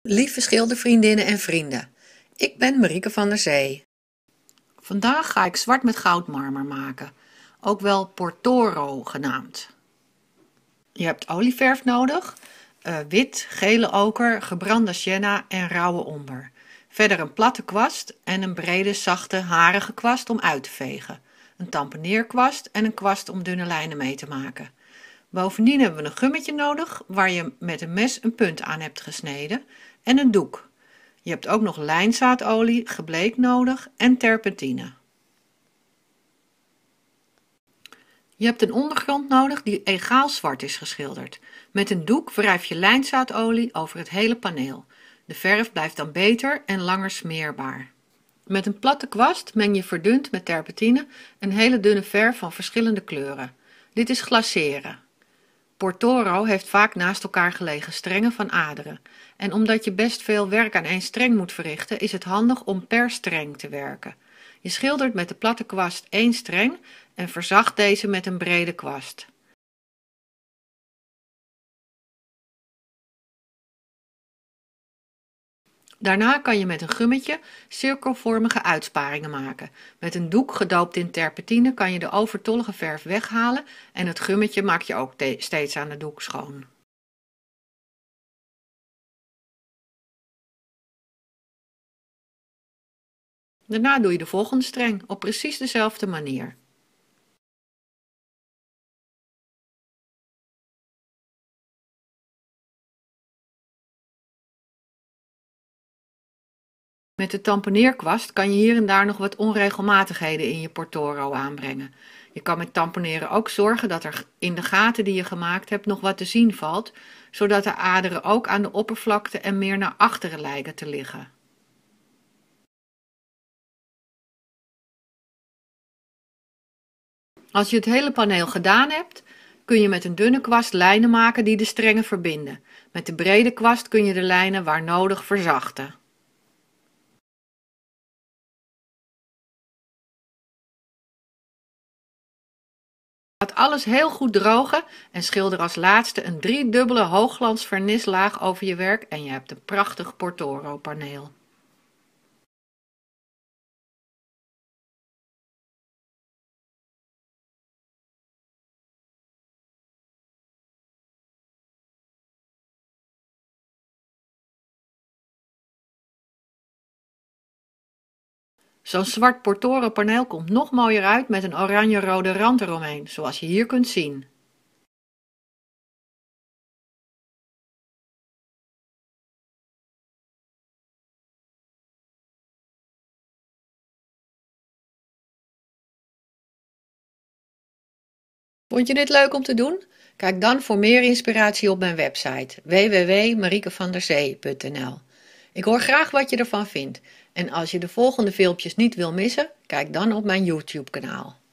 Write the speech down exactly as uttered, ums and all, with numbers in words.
Lieve schildervriendinnen en vrienden, ik ben Marieke van der Zee. Vandaag ga ik zwart met goudmarmer maken, ook wel Portoro genaamd. Je hebt olieverf nodig, uh, wit, gele oker, gebrande sienna en rauwe omber. Verder een platte kwast en een brede, zachte, harige kwast om uit te vegen. Een tamponeerkwast en een kwast om dunne lijnen mee te maken. Bovendien hebben we een gummetje nodig waar je met een mes een punt aan hebt gesneden en een doek. Je hebt ook nog lijnzaadolie, gebleekt nodig en terpentine. Je hebt een ondergrond nodig die egaal zwart is geschilderd. Met een doek wrijf je lijnzaadolie over het hele paneel. De verf blijft dan beter en langer smeerbaar. Met een platte kwast meng je verdund met terpentine een hele dunne verf van verschillende kleuren. Dit is glaceren. Portoro heeft vaak naast elkaar gelegen strengen van aderen. En omdat je best veel werk aan één streng moet verrichten, is het handig om per streng te werken. Je schildert met de platte kwast één streng en verzacht deze met een brede kwast. Daarna kan je met een gummetje cirkelvormige uitsparingen maken. Met een doek gedoopt in terpentine kan je de overtollige verf weghalen en het gummetje maak je ook steeds aan de doek schoon. Daarna doe je de volgende streng op precies dezelfde manier. Met de tamponeerkwast kan je hier en daar nog wat onregelmatigheden in je Portoro aanbrengen. Je kan met tamponeren ook zorgen dat er in de gaten die je gemaakt hebt nog wat te zien valt, zodat de aderen ook aan de oppervlakte en meer naar achteren lijken te liggen. Als je het hele paneel gedaan hebt, kun je met een dunne kwast lijnen maken die de strengen verbinden. Met de brede kwast kun je de lijnen waar nodig verzachten. Laat alles heel goed drogen en schilder als laatste een driedubbele hoogglans vernislaag over je werk en je hebt een prachtig Portoro paneel. Zo'n zwart Portoro paneel komt nog mooier uit met een oranje-rode rand eromheen, zoals je hier kunt zien. Vond je dit leuk om te doen? Kijk dan voor meer inspiratie op mijn website w w w punt mariekevanderzee punt n l. Ik hoor graag wat je ervan vindt en als je de volgende filmpjes niet wil missen, kijk dan op mijn YouTube kanaal.